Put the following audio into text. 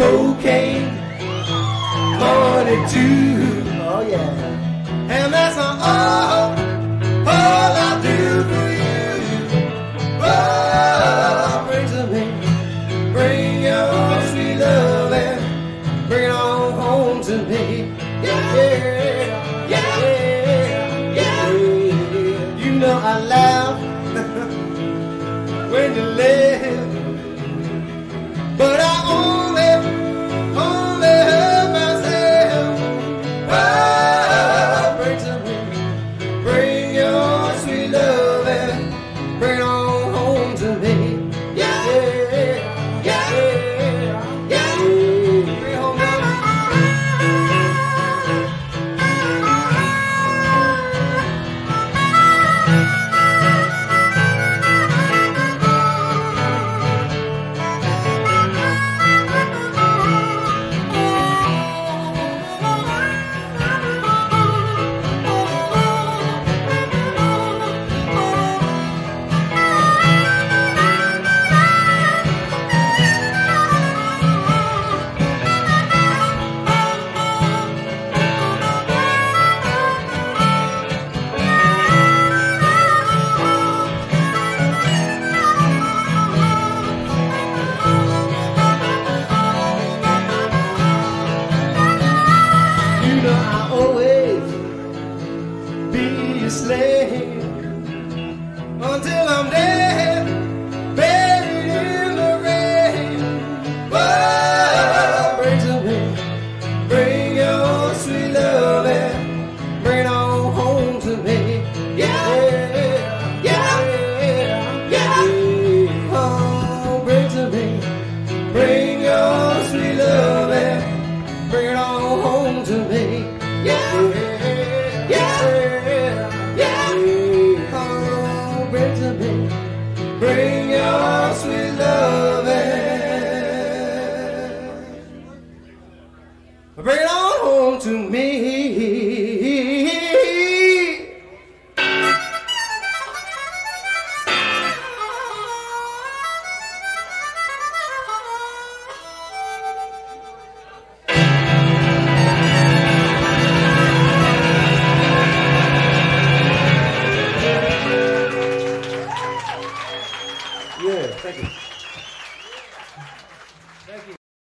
cocaine, money too. Oh yeah. And that's all I do for you. Oh, bring to me, bring your sweet love and bring it on home to me. Yeah, yeah, yeah, yeah. You know I laugh when you laugh, but I only hurt myself. Oh, bring to me, bring your sweet love and bring it on home to me. Yeah, yeah, yeah, yeah. Bring it home to me. I'll always be your slave until I'm dead, buried in the rain. Oh, bring to me, bring your sweet love and bring it on home to me. Yeah, yeah, yeah, yeah. Oh, bring to me, bring your sweet love and bring it on home to me. Yeah, yeah, yeah. Oh, bring to me, bring your sweet love and bring it on home to me. Yeah, thank you.